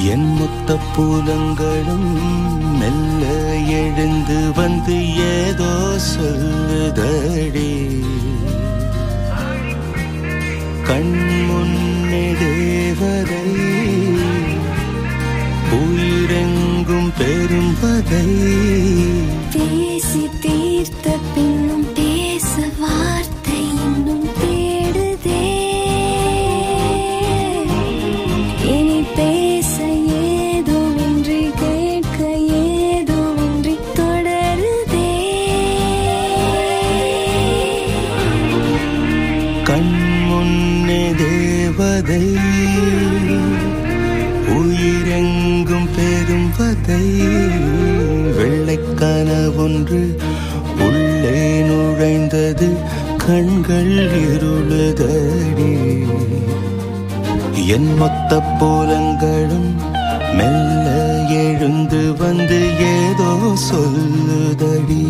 என் மொத்த பூலங்களும் மெல்ல எழுந்து வந்து ஏதோ சொல்லுதடி. கண் முன்னே தேவதை, உயிரெங்கும் பெரும் வதை. பேசி தீர்த்த பின்னும் பேச வார்த்தை இன்னும் தேடுதே. இனி பேச ஏதோ ஒன்றி கேட்க ஏதோ ஒன்றி தொடருதே. கண் முன்னே தேவதை, உயிரெங்கும் பெரும் வதை. வெள்ளைக்கனவொன்று உள்ளே நுழைந்தது, கண்கள் இருளுதடி. என் மொத்த போலங்களும் மெல்ல எழுந்து வந்து ஏதோ சொல்லுதடி.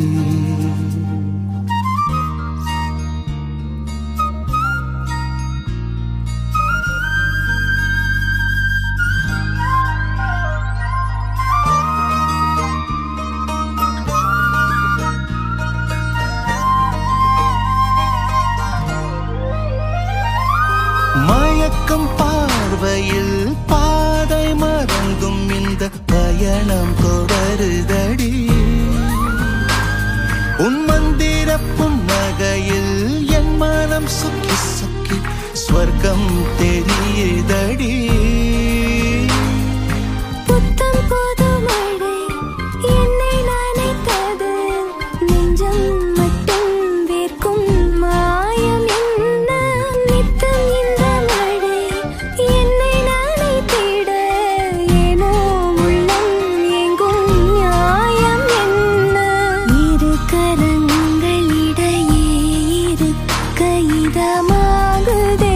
மயக்கம் பார்வையில் பாதை மறந்தும் இந்த பயணம் தொடருதடி. உன் மந்திர புன்னகையில் என் மனம் சுக்கி சுக்கி ஸ்வர்க்கம் தெரியுதடி. புத்தம் போது மழை என்னை நனைத்தது, நெஞ்சம் மட்டும் வேர்க்கும் மாயம் என்ன. நித்தம் இந்த மழை என்னை நனைத்திட, ஏனோ உள்ளம் எங்கும் நியாயம் என்ன. இரு கரங்களிடையே இருக்க இதமாகுதே.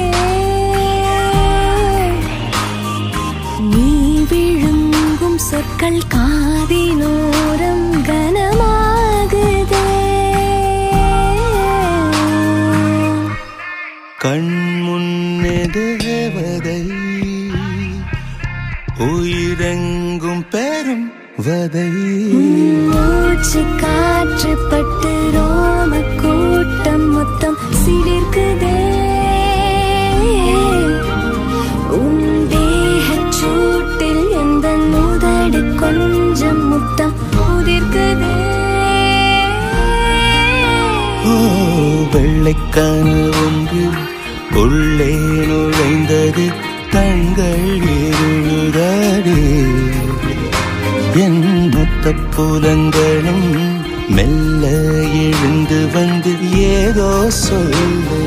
நீ விழுங்கும் சொற்கள் காதினோரம் கனமாகுதே. கண் முன்னே தேவதை, உயிரெங்கும் பெரும் வதை. மூச்சு காற்று பட்டு ரோம கூட்டம் மொத்தம் சிலிர்க்குதே. உன் தேகச் சூட்டில் எந்த உதடு கொஞ்சம் முத்தம் உதிர்க்குதே. வெள்ளைக்கான ஒன்று உள்ளே நுழைந்தது, கண்கள் இருளுதடி. என் மொத்த புலங்களும் மெல்ல எழுந்து வந்து ஏதோ சொல்லுதடி.